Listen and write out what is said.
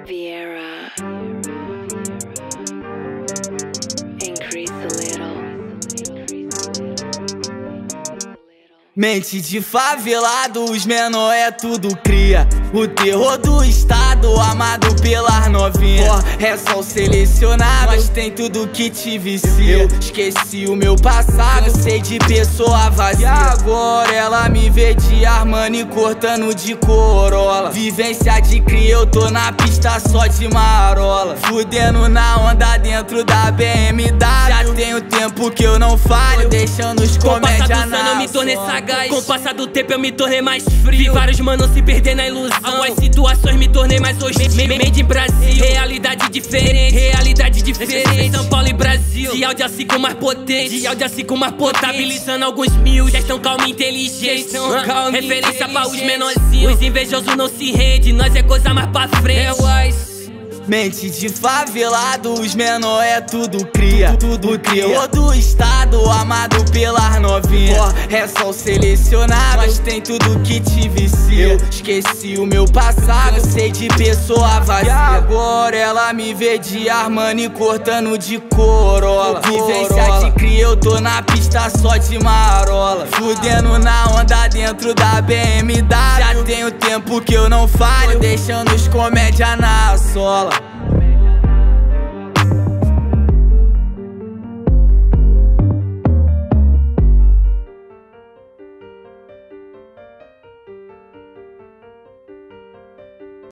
Vieira. Increase a little. Mente de favelado, os menor é tudo cria. O terror do estado, amado pelas novinhas. É só o selecionado, mas tem tudo que te vicia. Eu esqueci o meu passado, sei de pessoa vazia. E agora ela me vê de Armani cortando de Corolla. Vivência de cria, eu tô na pista só de marola. Fudendo na onda dentro da BMW. Já tenho tempo que eu não falho, deixando os comédia na eu me tornei sagaz. Com o passar do tempo eu me tornei mais frio. Vi vários manos se perder na ilusão. Algumas situações me tornei mais hoje. Made in Brasil, realidade diferente. Realidade diferente. São Paulo e Brasil. De áudio assim com mais potente. De áudio assim com mais potente. Contabilizando alguns mil. Gestão calma e inteligente. Referência pra os menorzinhos. Os invejosos não se rendem. Nós é coisa mais pra frente. É wise. Mente de favelado, os menor é tudo cria. Tudo cria. Do estado, amado pelas novinhas. É só o selecionado, mas tem tudo que te vicia. Eu esqueci o meu passado, sei de pessoa vazia. E agora ela me vê de Armani cortando de Corolla. Vivência de cria, eu tô na pista só de marola. Fudendo na onda dentro da BMW. Já tenho tempo que eu não falho, deixando os comédia na sola.